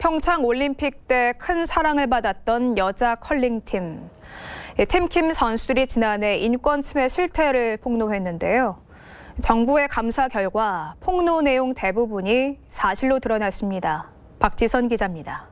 평창 올림픽 때 큰 사랑을 받았던 여자 컬링팀. 팀킴 선수들이 지난해 인권 침해 실태를 폭로했는데요. 정부의 감사 결과 폭로 내용 대부분이 사실로 드러났습니다. 박지선 기자입니다.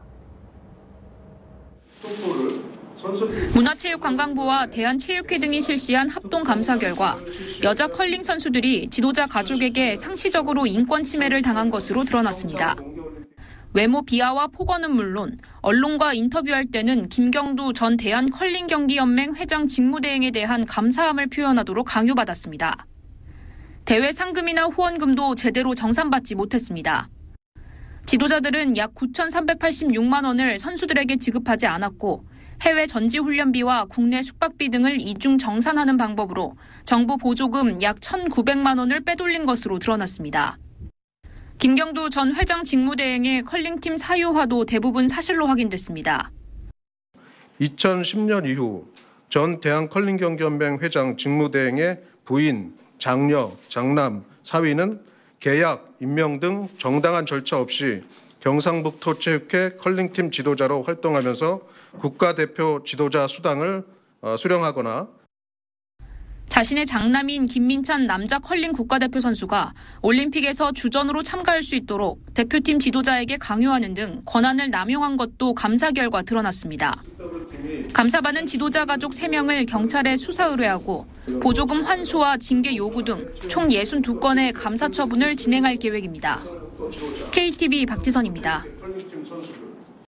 문화체육관광부와 대한체육회 등이 실시한 합동 감사 결과 여자 컬링 선수들이 지도자 가족에게 상시적으로 인권 침해를 당한 것으로 드러났습니다. 외모 비하와 폭언은 물론 언론과 인터뷰할 때는 김경두 전 대한컬링경기연맹 회장 직무대행에 대한 감사함을 표현하도록 강요받았습니다. 대회 상금이나 후원금도 제대로 정산받지 못했습니다. 지도자들은 약 9,386만 원을 선수들에게 지급하지 않았고 해외 전지훈련비와 국내 숙박비 등을 이중 정산하는 방법으로 정부 보조금 약 1,900만 원을 빼돌린 것으로 드러났습니다. 김경두 전 회장 직무대행의 컬링팀 사유화도 대부분 사실로 확인됐습니다. 2010년 이후 전 대한컬링경기연맹 회장 직무대행의 부인, 장녀, 장남, 사위는 계약, 임명 등 정당한 절차 없이 경상북도 체육회 컬링팀 지도자로 활동하면서 국가대표 지도자 수당을 수령하거나 자신의 장남인 김민찬 남자 컬링 국가대표 선수가 올림픽에서 주전으로 참가할 수 있도록 대표팀 지도자에게 강요하는 등 권한을 남용한 것도 감사 결과 드러났습니다. 감사받은 지도자 가족 3명을 경찰에 수사 의뢰하고 보조금 환수와 징계 요구 등 총 62건의 감사 처분을 진행할 계획입니다. KTV 박지선입니다.